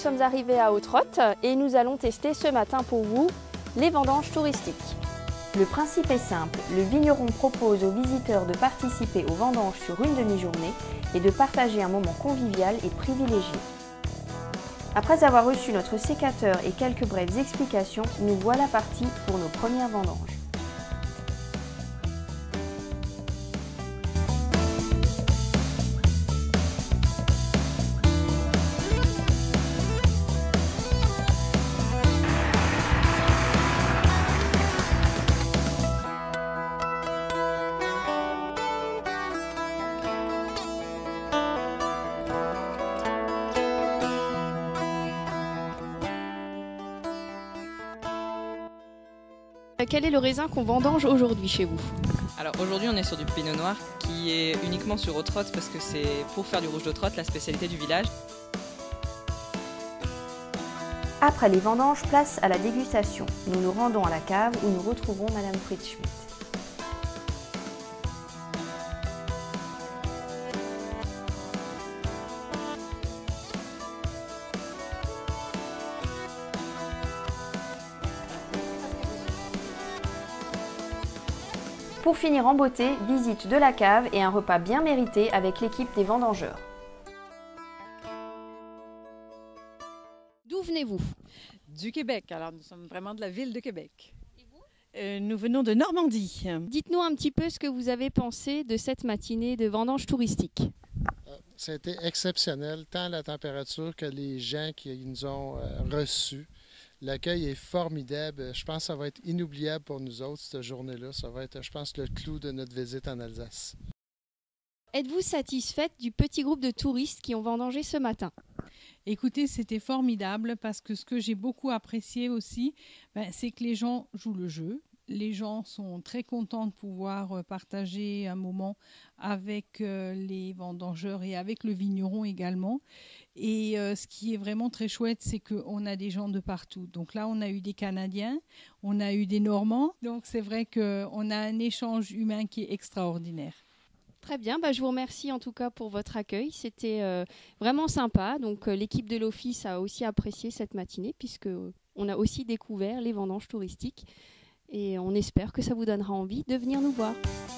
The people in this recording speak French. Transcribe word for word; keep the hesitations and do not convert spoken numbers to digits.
sommes arrivés à Hauts-de-Rotte et nous allons tester ce matin pour vous les vendanges touristiques. Le principe est simple, le vigneron propose aux visiteurs de participer aux vendanges sur une demi-journée et de partager un moment convivial et privilégié. Après avoir reçu notre sécateur et quelques brèves explications, nous voilà partis pour nos premières vendanges. Quel est le raisin qu'on vendange aujourd'hui chez vous? Alors aujourd'hui on est sur du pinot noir qui est uniquement sur Hauts-de-Rotte parce que c'est pour faire du rouge d'Hauts-de-Rotte la spécialité du village. Après les vendanges, place à la dégustation. Nous nous rendons à la cave où nous retrouvons Madame Fritz-Schmidt. Pour finir en beauté, visite de la cave et un repas bien mérité avec l'équipe des vendangeurs. D'où venez-vous? Du Québec, alors nous sommes vraiment de la ville de Québec. Et vous? euh, Nous venons de Normandie. Dites-nous un petit peu ce que vous avez pensé de cette matinée de vendanges touristiques. Ça a été exceptionnel, tant la température que les gens qui nous ont euh, reçus. L'accueil est formidable. Je pense que ça va être inoubliable pour nous autres, cette journée-là. Ça va être, je pense, le clou de notre visite en Alsace. Êtes-vous satisfaite du petit groupe de touristes qui ont vendangé ce matin? Écoutez, c'était formidable parce que ce que j'ai beaucoup apprécié aussi, ben, c'est que les gens jouent le jeu. Les gens sont très contents de pouvoir partager un moment avec les vendangeurs et avec le vigneron également. Et euh, ce qui est vraiment très chouette, c'est qu'on a des gens de partout. Donc là, on a eu des Canadiens, on a eu des Normands. Donc c'est vrai qu'on a un échange humain qui est extraordinaire. Très bien, bah, je vous remercie en tout cas pour votre accueil. C'était euh, vraiment sympa. Donc euh, l'équipe de l'Office a aussi apprécié cette matinée puisque euh, on a aussi découvert les vendanges touristiques. Et on espère que ça vous donnera envie de venir nous voir.